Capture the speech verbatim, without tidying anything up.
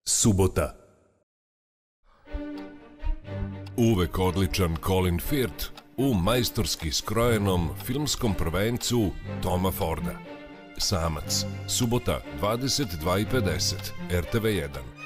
Subota. Uvek odličan Colin Firth u majstorski skrojenom filmskom prvencu Toma Forda. Samac, subota dvadeset dva i pedeset, R T V jedan.